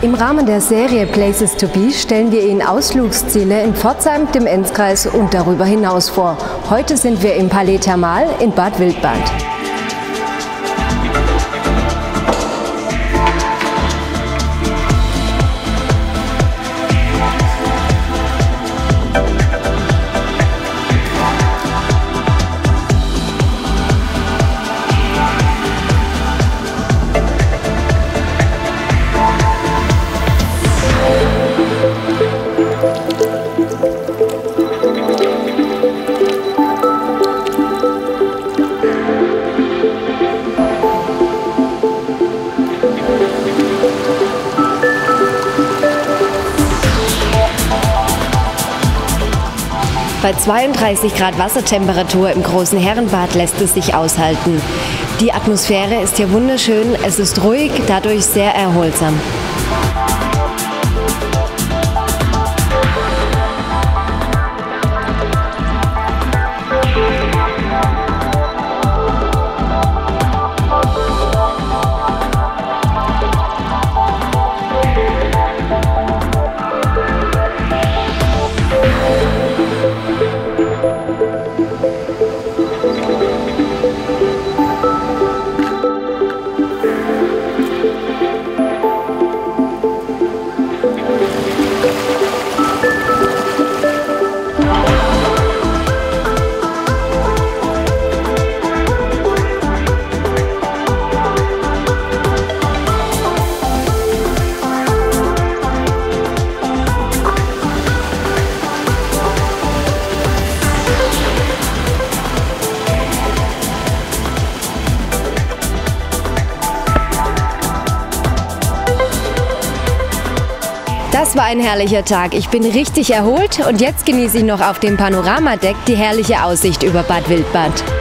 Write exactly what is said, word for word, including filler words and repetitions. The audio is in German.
Im Rahmen der Serie Places to Be stellen wir Ihnen Ausflugsziele in Pforzheim, dem Enzkreis und darüber hinaus vor. Heute sind wir im Palais Thermal in Bad Wildbad. Bei zweiunddreißig Grad Wassertemperatur im großen Herrenbad lässt es sich aushalten. Die Atmosphäre ist hier wunderschön, es ist ruhig, dadurch sehr erholsam. Das war ein herrlicher Tag. Ich bin richtig erholt und jetzt genieße ich noch auf dem Panoramadeck die herrliche Aussicht über Bad Wildbad.